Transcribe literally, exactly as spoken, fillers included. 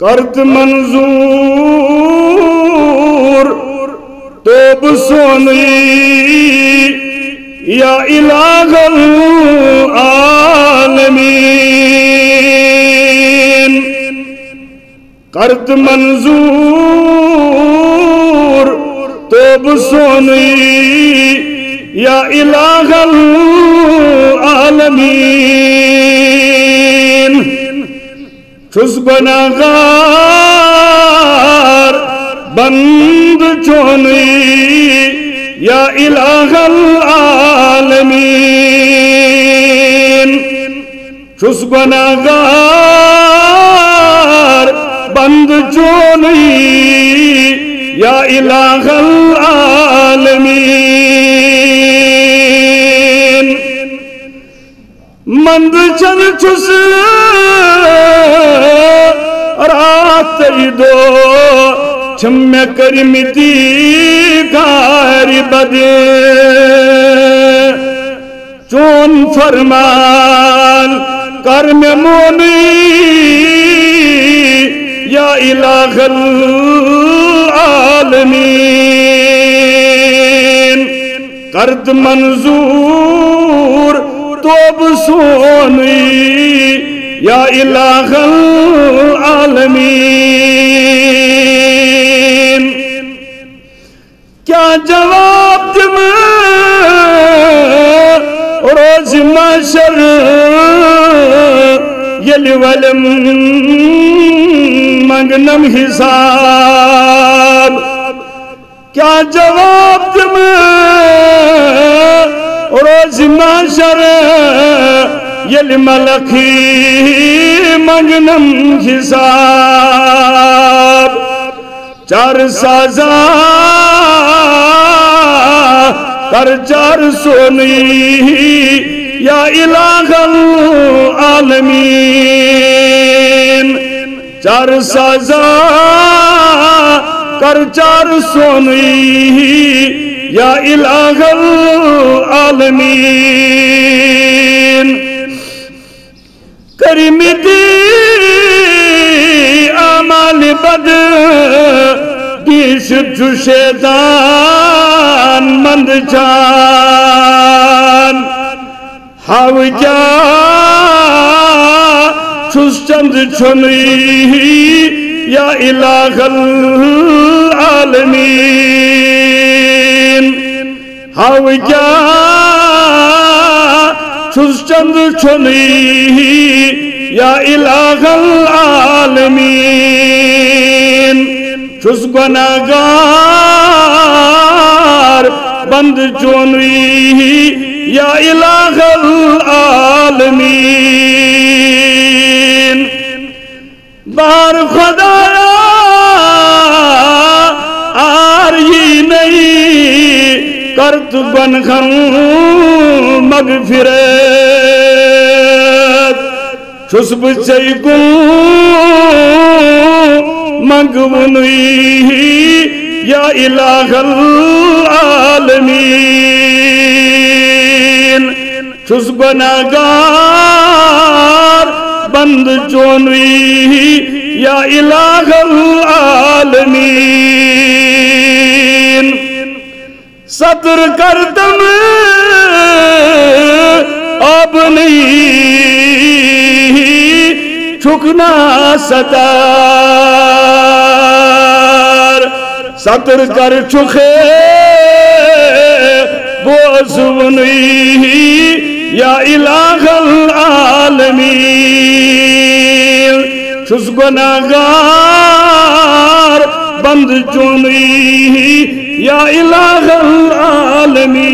کرت منظور توب سونی یا الہ العالمین کرت منظور توب سونی یا الہ العالمین چھس گناہگار بند چونی یا الہ العالمین چھس گناہگار بند چونی یا الہ العالمین مند چل چھس رات دو چھم کرمتی گاری بدے چون فرمان کرم مونی یا الہ العالمین کرد منظور توب سونی یا الہ العالمین کیا جواب دم روز محشر یلی ولم منگنم حساب کیا جواب دم روز محشر یلی ملکی منگنم حساب چار سازا کر چار سونی یا الہ العالمین چار سازا کر چار سونی یا الہ العالمین کرمی دی اعمال بد دیش چھو شیطان مند جان ہاو کیا چھس چند چھنی یا الہ العالمین ہاو کیا چھس چند چھنی یا الہ العالمین چھس گناہگار بند چونی یا الہ العالمین بار خدایا آری نہیں کرت گنہن مغفرت چھس بچائی گن مگونی یا الہ العالمین چھس گناہگار بند چونی یا الہ العالمین صدر کردم اب نہیں چھکنا ستار ستر کر چھکے بوزونی یا الہ العالمین چھس گناہگار بند چونی یا الہ العالمین